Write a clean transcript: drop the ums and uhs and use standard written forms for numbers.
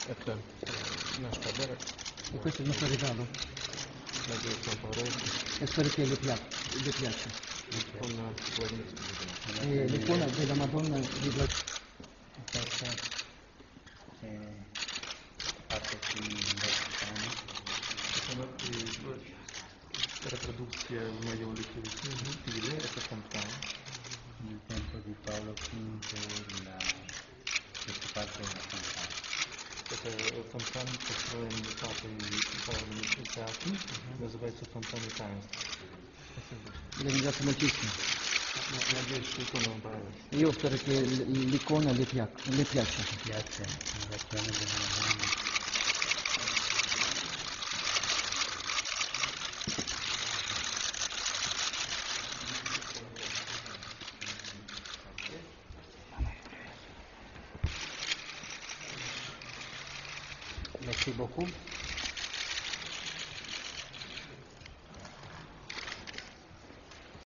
Это наш подарок. E questo è il nostro regalo. Надеюсь, вам понравится. E spero che le piaccia. Он Владимирский. E l'icona della Madonna di Questa è fatto qui in Vaticano. Репродукция в моем лицевом стиле. Это фонтан. Nel tempo di Paolo V questo fatto è una fontana. Это фонтан, построен папой Павлом V. Называется фонтан и таинство. Le ringrazio moltissimo. Надеюсь, что икона вам понравится. Io spero che l'icona le piaccia. Mi piace l'innovazione della Madonna. Merci beaucoup.